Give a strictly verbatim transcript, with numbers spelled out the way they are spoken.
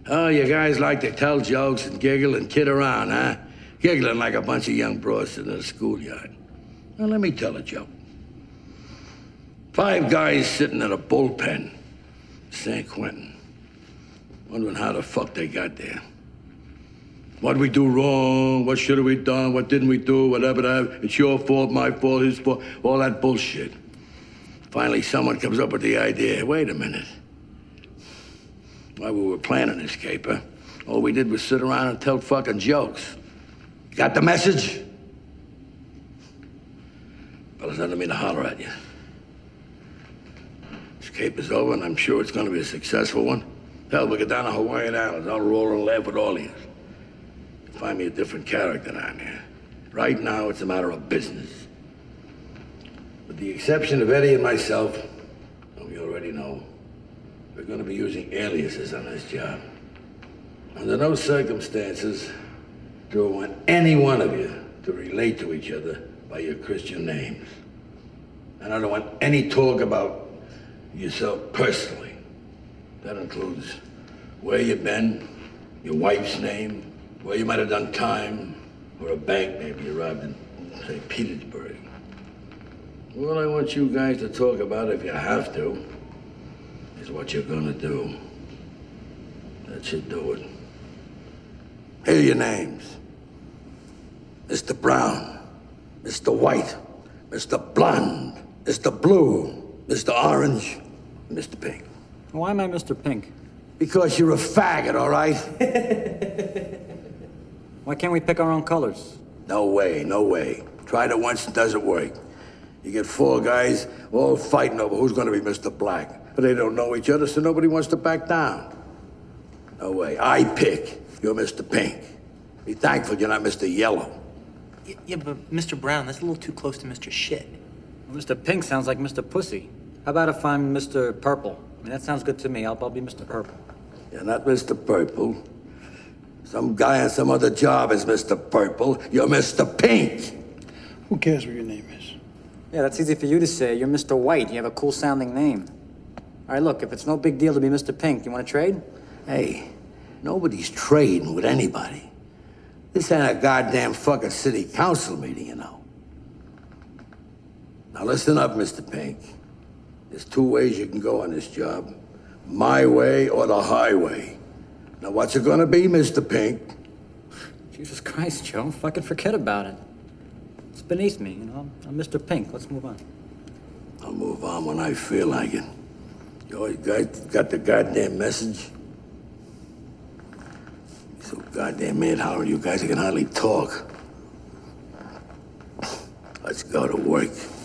Oh, you guys like to tell jokes and giggle and kid around, huh? Giggling like a bunch of young bros sitting in a schoolyard. Well, let me tell a joke. Five guys sitting in a bullpen, San Quentin, wondering how the fuck they got there. What did we do wrong? What should have we done? What didn't we do? Whatever that. It's your fault, my fault, his fault. All that bullshit. Finally, someone comes up with the idea. Wait a minute. While we were planning this caper, all we did was sit around and tell fucking jokes. Got the message? Fellas, I don't mean to holler at you. This caper's over, and I'm sure it's gonna be a successful one. Hell, we'll get down to Hawaiian Islands. I'll roll and laugh with all of you. Find me a different character down there. Right now, it's a matter of business. With the exception of Eddie and myself, whom you already know, we're going to be using aliases on this job. Under no circumstances do I want any one of you to relate to each other by your Christian names. And I don't want any talk about yourself personally. That includes where you've been, your wife's name, where you might have done time, or a bank maybe you robbed in, say, Petersburg. All I want you guys to talk about, if you have to, is what you're gonna do. That should do it. Here are your names. Mister Brown, Mister White, Mister Blonde, Mister Blue, Mister Orange, Mister Pink. Why am I Mister Pink? Because you're a faggot, all right? Why can't we pick our own colors? No way, no way. Tried it once, it doesn't work. You get four guys all fighting over who's gonna be Mister Black. But they don't know each other, so nobody wants to back down. No way. I pick. You're Mister Pink. Be thankful you're not Mister Yellow. Yeah, yeah, but Mister Brown, that's a little too close to Mister Shit. Well, Mister Pink sounds like Mister Pussy. How about if I'm Mister Purple? I mean, that sounds good to me. I'll, I'll be Mister Purple. You're not Mister Purple. Some guy on some other job is Mister Purple. You're Mister Pink. Who cares what your name is? Yeah, that's easy for you to say. You're Mister White. You have a cool-sounding name. All right, look, if it's no big deal to be Mister Pink, you want to trade? Hey, nobody's trading with anybody. This ain't a goddamn fucking city council meeting, you know. Now listen up, Mister Pink. There's two ways you can go on this job. My way or the highway. Now what's it gonna be, Mister Pink? Jesus Christ, Joe. Fucking forget about it. It's beneath me, you know. I'm Mister Pink. Let's move on. I'll move on when I feel like it. You all guys got the goddamn message? So goddamn mad, Howard, you guys can hardly talk. Let's go to work.